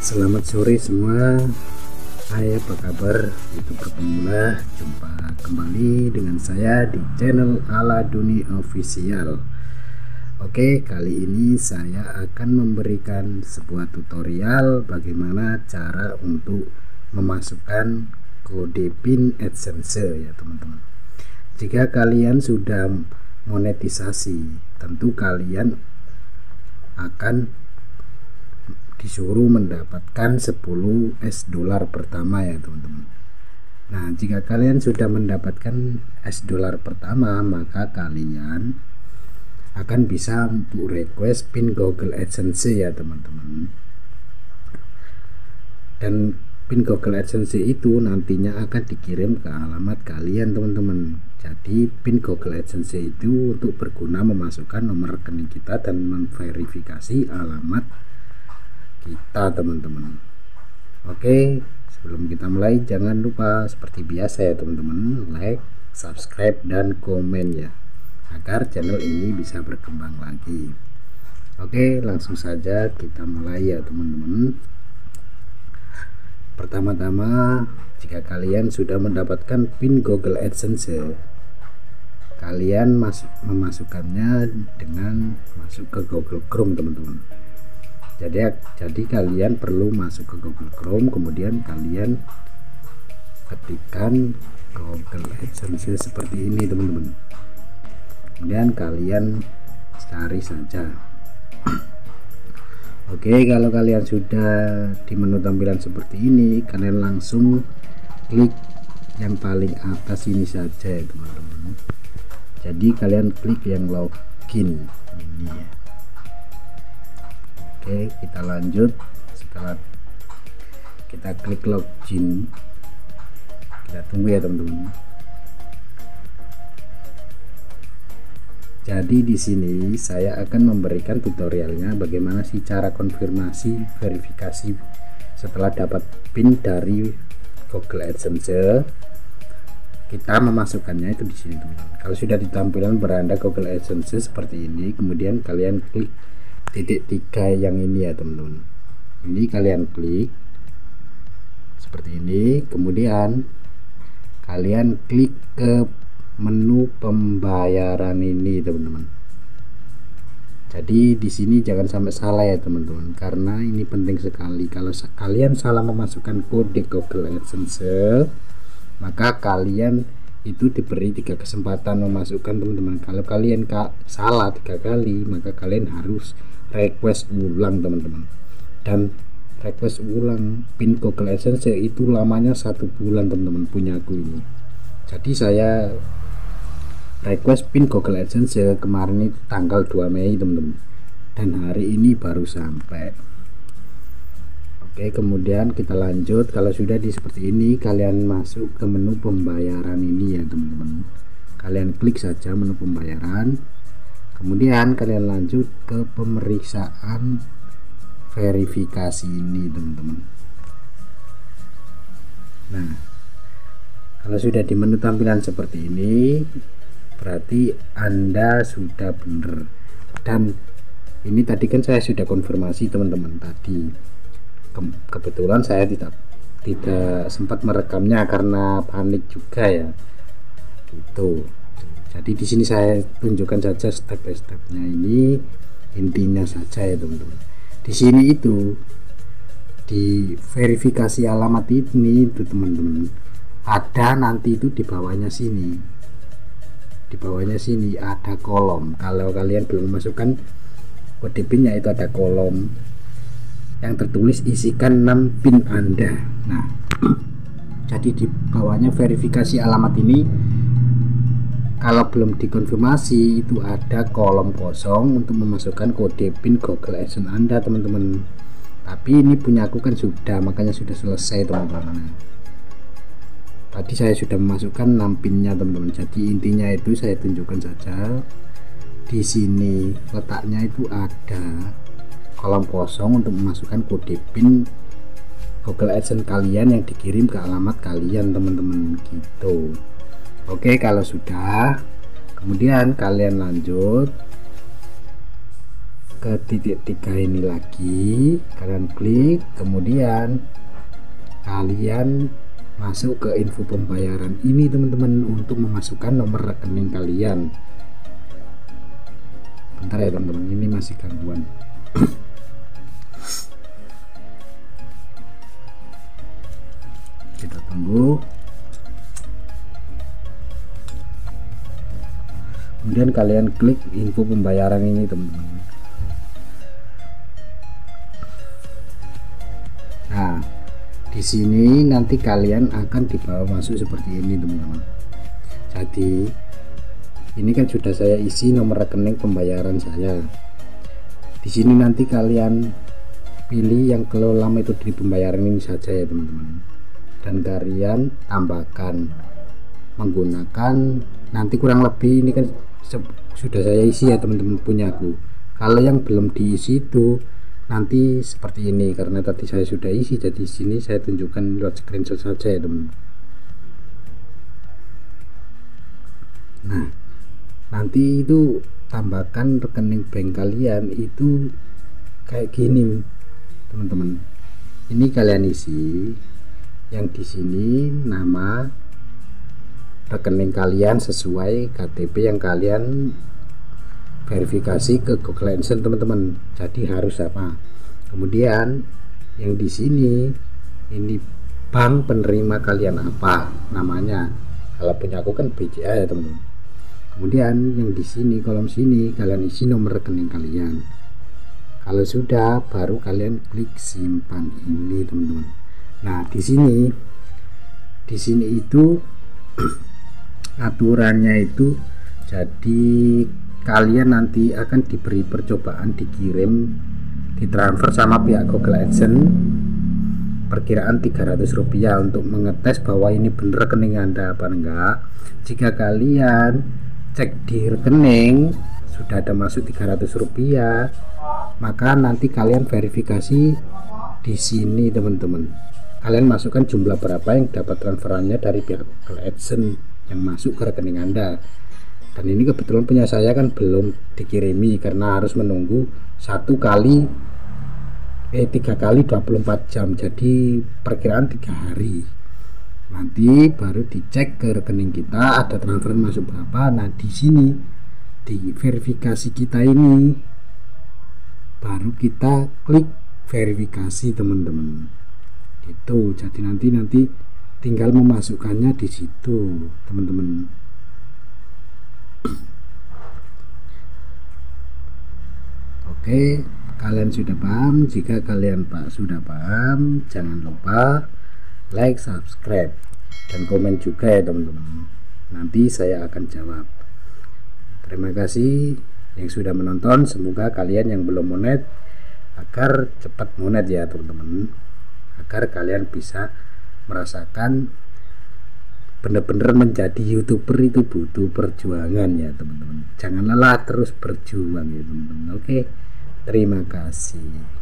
Selamat sore semua. Hai, apa kabar? YouTuber pemula, jumpa kembali dengan saya di channel Ala Duni Official. Oke, kali ini saya akan memberikan sebuah tutorial bagaimana cara untuk memasukkan kode PIN AdSense ya teman-teman. Jika kalian sudah monetisasi, tentu kalian akan disuruh mendapatkan 10 $, pertama ya teman-teman. Nah, jika kalian sudah mendapatkan $, pertama, maka kalian akan bisa untuk request PIN Google AdSense ya teman-teman. Dan PIN Google AdSense itu nantinya akan dikirim ke alamat kalian teman-teman. Jadi PIN Google AdSense itu untuk berguna memasukkan nomor rekening kita dan memverifikasi alamat kita teman-teman. Oke, sebelum kita mulai jangan lupa seperti biasa ya teman-teman, like, subscribe dan komen ya, agar channel ini bisa berkembang lagi. Oke, langsung saja kita mulai ya teman-teman. Pertama-tama, jika kalian sudah mendapatkan PIN Google AdSense, kalian memasukkannya dengan masuk ke Google Chrome teman-teman. Jadi kalian perlu masuk ke Google Chrome, kemudian kalian ketikkan Google AdSense seperti ini teman-teman. Kemudian kalian cari saja. Oke, kalau kalian sudah di menu tampilan seperti ini, kalian langsung klik yang paling atas ini saja ya teman-teman. Jadi kalian klik yang login ini ya. Oke, kita lanjut. Setelah kita klik login, kita tunggu ya teman-teman. Jadi di sini saya akan memberikan tutorialnya bagaimana sih cara konfirmasi verifikasi setelah dapat PIN dari Google AdSense. Kita memasukkannya itu di sini teman-teman. Kalau sudah di tampilan beranda Google AdSense seperti ini, kemudian kalian klik titik 3 yang ini ya teman-teman. Ini kalian klik seperti ini, kemudian kalian klik ke menu pembayaran ini teman-teman. Jadi di sini jangan sampai salah ya teman-teman, karena ini penting sekali. Kalau kalian salah memasukkan kode Google AdSense, maka kalian itu diberi 3 kesempatan memasukkan teman-teman. Kalau kalian salah 3 kali, maka kalian harus request ulang teman-teman. Dan request ulang PIN Google AdSense itu lamanya 1 bulan teman-teman, punya aku ini. Jadi saya request PIN Google AdSense kemarin itu tanggal 2 Mei teman-teman, dan hari ini baru sampai. Oke, kemudian kita lanjut. Kalau sudah di seperti ini, kalian masuk ke menu pembayaran ini ya teman-teman. Kalian klik saja menu pembayaran, kemudian kalian lanjut ke pemeriksaan verifikasi ini teman-teman. Nah, kalau sudah di menu tampilan seperti ini, berarti Anda sudah benar. Dan ini tadi kan saya sudah konfirmasi teman-teman tadi. Kebetulan saya tidak sempat merekamnya karena panik juga ya. Gitu. Jadi di sini saya tunjukkan saja step by stepnya, ini intinya saja ya teman-teman. Di sini itu di verifikasi alamat ini itu teman-teman, ada nanti itu di bawahnya sini. Di bawahnya sini ada kolom. Kalau kalian belum memasukkan kode PIN-nya, itu ada kolom yang tertulis isikan 6 PIN Anda. Nah, jadi di bawahnya verifikasi alamat ini, kalau belum dikonfirmasi itu ada kolom kosong untuk memasukkan kode PIN Google AdSense Anda teman-teman. Tapi ini punya aku kan sudah, makanya sudah selesai teman-teman. Tadi saya sudah memasukkan 6 PIN-nya teman-teman. Jadi intinya itu saya tunjukkan saja. Di sini letaknya itu ada kolom kosong untuk memasukkan kode PIN Google AdSense kalian yang dikirim ke alamat kalian teman-teman gitu. Oke, kalau sudah, kemudian kalian lanjut ke titik 3 ini lagi, kalian klik, kemudian kalian masuk ke info pembayaran ini teman-teman untuk memasukkan nomor rekening kalian. Bentar ya teman-teman, ini masih gangguan. Kita tunggu. Kemudian kalian klik info pembayaran ini teman-teman. Nah, di sini nanti kalian akan dibawa masuk seperti ini teman-teman. Jadi ini kan sudah saya isi nomor rekening pembayaran saya. Di sini nanti kalian pilih yang kelola metode pembayaran ini saja ya teman-teman. Dan kalian tambahkan menggunakan, nanti kurang lebih ini kan sudah saya isi ya teman-teman punya aku. Kalau yang belum diisi itu nanti seperti ini, karena tadi saya sudah isi, jadi di sini saya tunjukkan lewat screenshot saja ya teman. Nah, nanti itu tambahkan rekening bank kalian itu kayak gini teman-teman. Ini kalian isi, yang di sini nama rekening kalian sesuai KTP yang kalian verifikasi ke Google AdSense teman-teman. Jadi harus apa? Kemudian yang di sini ini bank penerima kalian apa namanya. Kalau punya aku kan BCA ya teman-teman. Kemudian yang di sini kolom sini kalian isi nomor rekening kalian. Kalau sudah baru kalian klik simpan ini teman-teman. Nah, di sini itu aturannya itu, jadi kalian nanti akan diberi percobaan dikirim ditransfer sama pihak Google AdSense perkiraan Rp300 untuk mengetes bahwa ini benar rekening Anda apa enggak. Jika kalian cek di rekening sudah ada masuk Rp300, maka nanti kalian verifikasi di sini teman-teman. Kalian masukkan jumlah berapa yang dapat transferannya dari pihak Google AdSense yang masuk ke rekening Anda. Dan ini kebetulan punya saya kan belum dikirimi karena harus menunggu 3 kali 24 jam, jadi perkiraan 3 hari. Nanti baru dicek ke rekening kita ada transfer masuk berapa. Nah, di sini di verifikasi kita ini baru kita klik verifikasi teman-teman. Itu jadi nanti tinggal memasukkannya di situ teman-teman. Oke, kalian sudah paham? Jika kalian sudah paham, jangan lupa like, subscribe, dan komen juga ya teman-teman. Nanti saya akan jawab. Terima kasih yang sudah menonton. Semoga kalian yang belum monet agar cepat monet ya teman-teman, agar kalian bisa merasakan benar-benar menjadi YouTuber itu butuh perjuangan ya teman-teman. Jangan lelah, terus berjuang ya teman-teman. Oke, terima kasih.